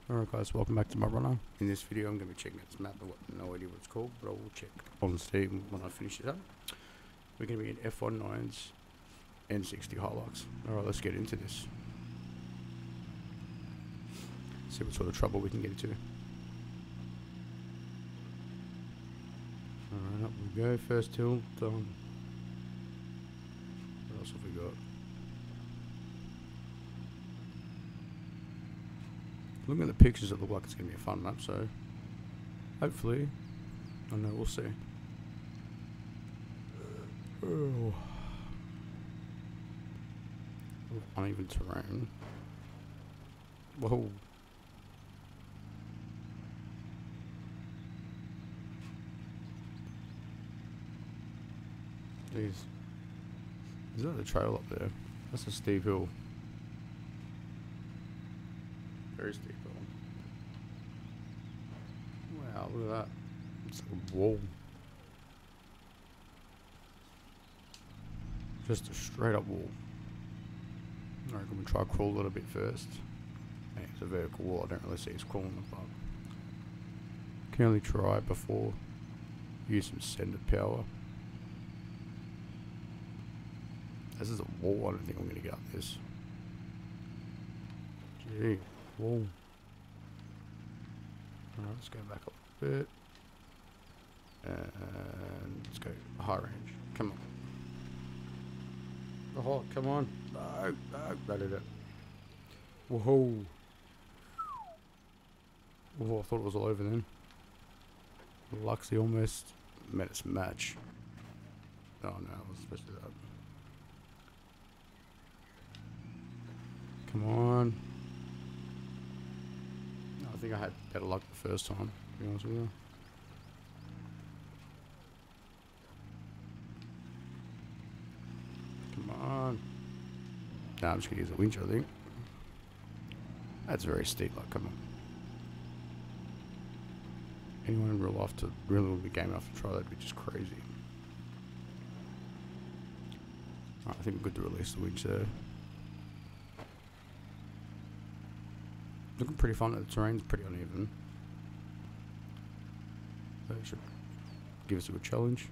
Alright guys, welcome back to Mudrunner. In this video I'm going to be checking out this map. I've got no idea what it's called, but I will check on Steam when I finish it up. We're going to be in F19s, n60 Hilux. Alright, let's get into this. See what sort of trouble we can get into. Alright, up we go. First hill done. What else have we got? Looking at the pictures, it looks like it's going to be a fun map, so hopefully, I don't know, we'll see. Oh. Uneven terrain. Whoa. Jeez. Is that the trail up there? That's a steep hill. Very steep hill. Wow, look at that. It's like a wall. Just a straight up wall. Alright, I'm gonna try to crawl a little bit first. Hey, it's a vertical wall, I don't really see it's crawling above. Can only try before use some centered power. This is a wall, I don't think I'm gonna get up this. Gee, wall. Alright, let's go back up a bit. And let's go high range. Come on. Oh, come on. No, no, that did it. Whoa. Oh, I thought it was all over then. Luxxy almost met its match. Oh no, I was supposed to do that. Come on. I think I had better luck the first time, to be honest with you. Come on. Nah, I'm just gonna use the winch, I think. That's very steep, like, come on. Anyone in real life to really be game enough to try that would be just crazy. Alright, I think we're good to release the winch there. Looking pretty fun. The terrain's pretty uneven. So it should give us a good challenge.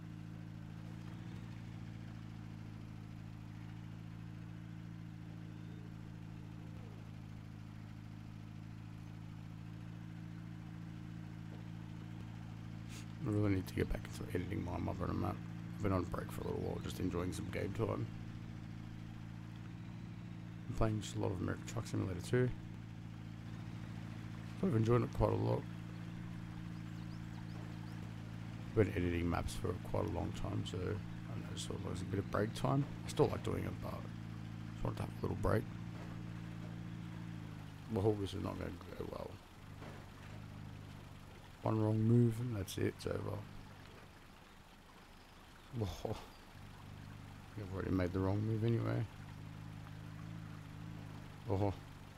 I really need to get back into editing my Mudrunner map. I've been on break for a little while, just enjoying some game time. I'm playing just a lot of American Truck Simulator 2. I've enjoyed it quite a lot. I've been editing maps for quite a long time, so I don't know, sort of like a bit of break time. I still like doing it, but I just wanted to have a little break. Well, this is not going to go well. One wrong move and that's it, it's over. Whoa. I've already made the wrong move anyway. Oh.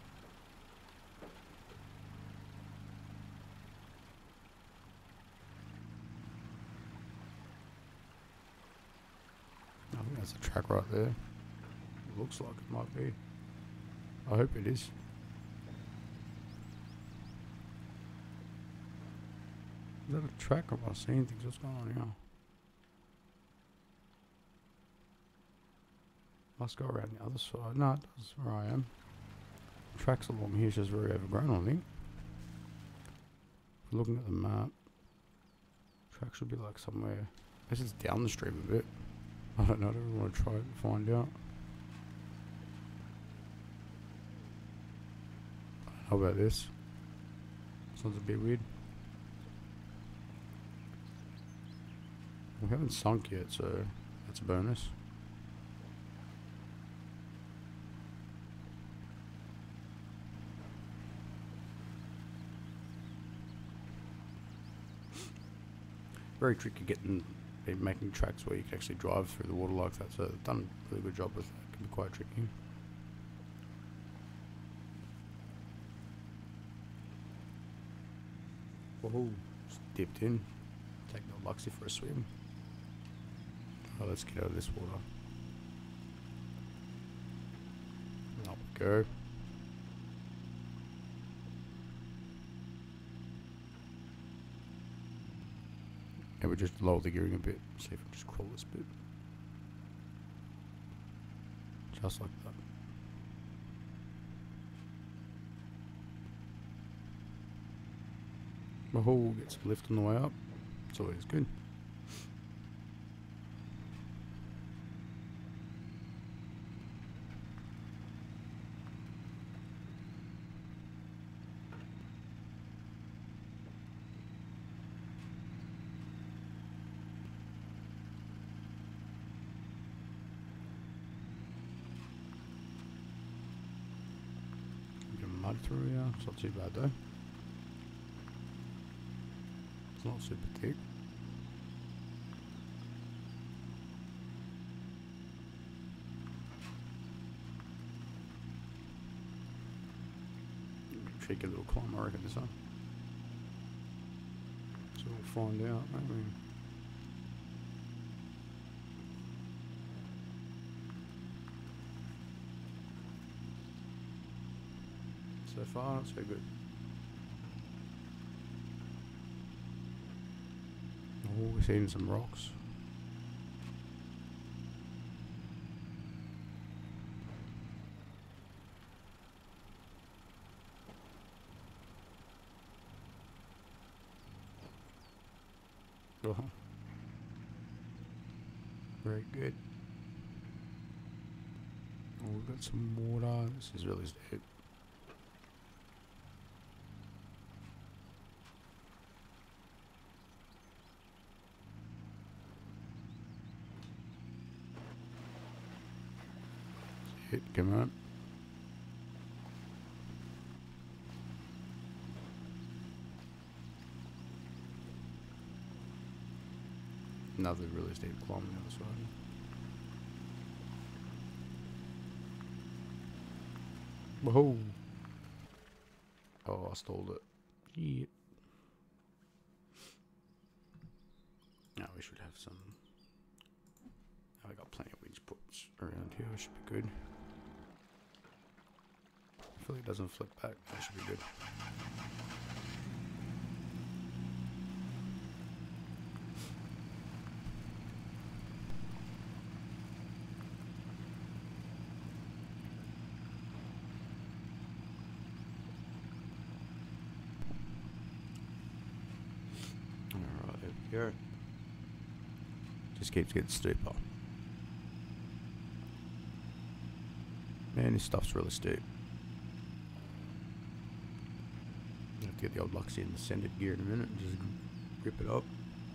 I think that's a track right there. It looks like it might be. I hope it is. Is that a track or am I seeing things? What's going on here? Must go around the other side. No, it does where I am. The track's along here, it's just very overgrown, I think. Looking at the map, track should be like somewhere. This is down the stream a bit. I don't know, I don't want to try it and find out. How about this? Sounds a bit weird. We haven't sunk yet, so that's a bonus. Very tricky making tracks where you can actually drive through the water like that, so they've done a really good job with that. It can be quite tricky. Whoa, just dipped in. Take the luxxy for a swim. Oh, let's get out of this water. Up we go. we just lower the gearing a bit. See if we just crawl this bit. Just like that. Oh, get some lift on the way up. It's always good. Mud through here. It's not too bad though. It's not super thick. Cheeky little climb, I reckon, this one. So we'll find out, won't we? So far, not so good. Oh, we're seeing some rocks. Oh, very good. Oh, we've got some water. This is really steep. Come on. Another really steep climb on the other side. Whoa! Oh, I stalled it. Yeah. Now we should have some. Now we got plenty of winch puts around here. We should be good. Hopefully it doesn't flip back. That should be good. Alright, there we go. Just keeps getting steeper. Man, this stuff's really steep. Have to get the old luxxy in the centered gear in a minute and just grip it up.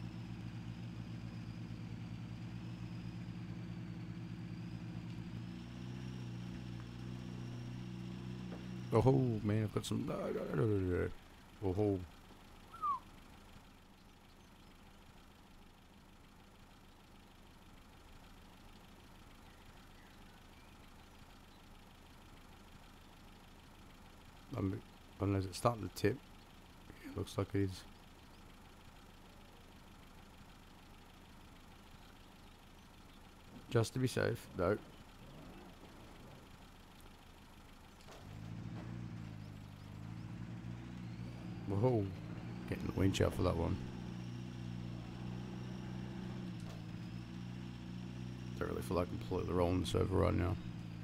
Oh man, I've got some. Oh. Unless it's starting to tip. It looks like it is. Just to be safe, no. Whoa. Getting the winch out for that one. Don't really feel like completely rolling this over right now.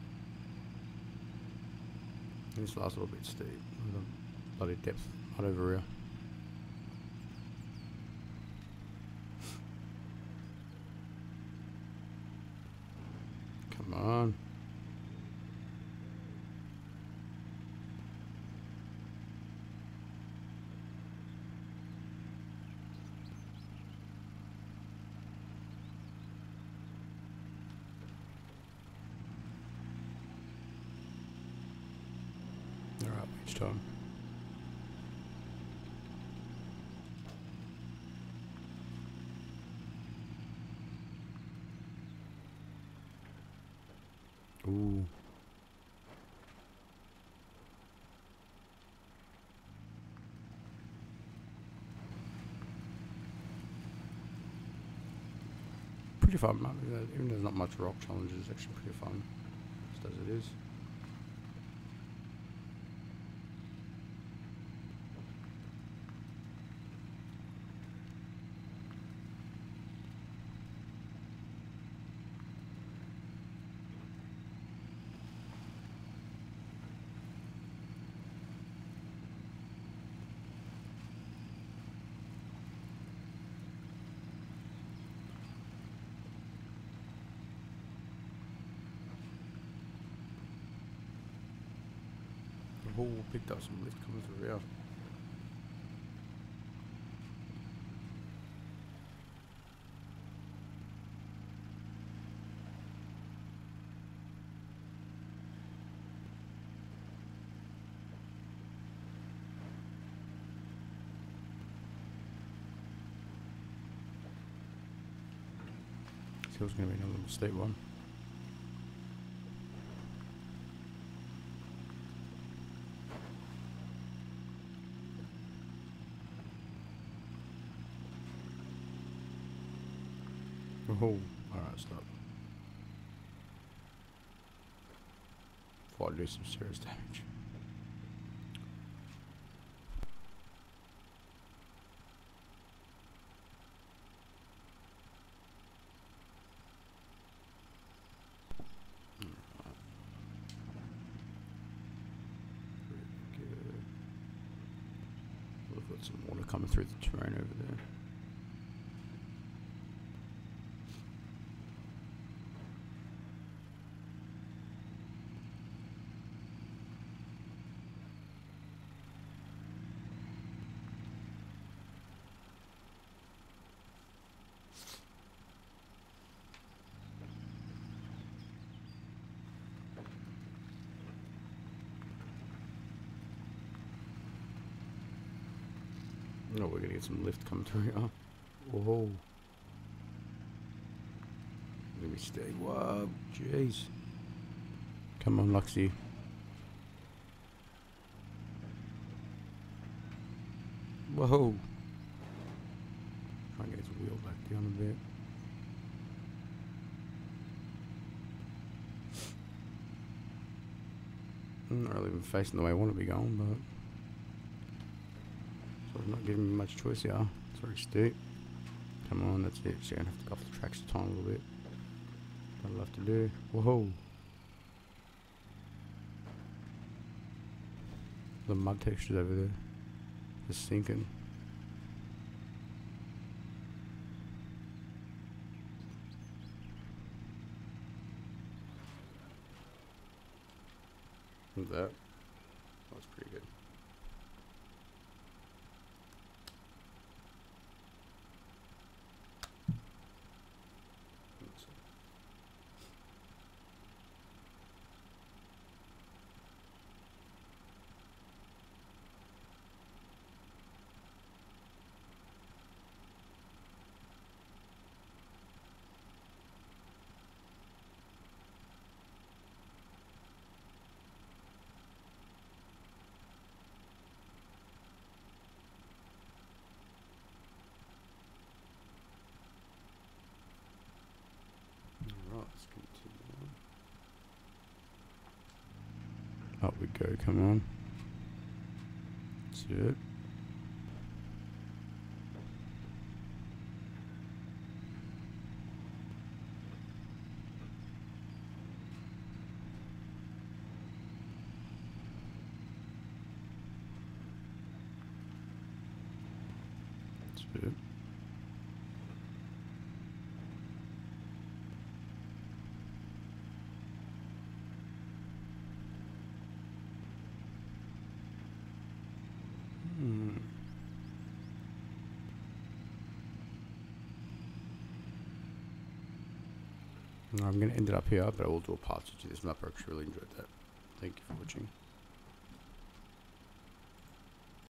This last little bit steep. Bloody depth right over here. Come on. Alright, each time. Ooh. Pretty fun, man. Even there's not much rock challenges, it's actually pretty fun. Just as it is. Oh, picked up some lift coming through here. This hill's going to be another steep one. Oh, alright, stop. Before I do some serious damage. We've got some water coming through the terrain over there. Oh, we're gonna get some lift coming through here. Whoa. Let me stay. Whoa, jeez. Come on, Luxxy. Whoa. Try and get his wheel back down a bit. I'm not really even facing the way I want to be going, but so it's not giving me much choice here. It's very steep. Come on, that's it. So you're gonna have to go off the tracks a tiny little bit. What I'll have to do. Whoa. The mud textures over there. Just sinking. Look at that. That's pretty good. Let's continue on. Up we go, come on. That's it. That's it. I'm going to end it up here, but I will do a part 2 to this map. I actually really enjoyed that. Thank you for watching.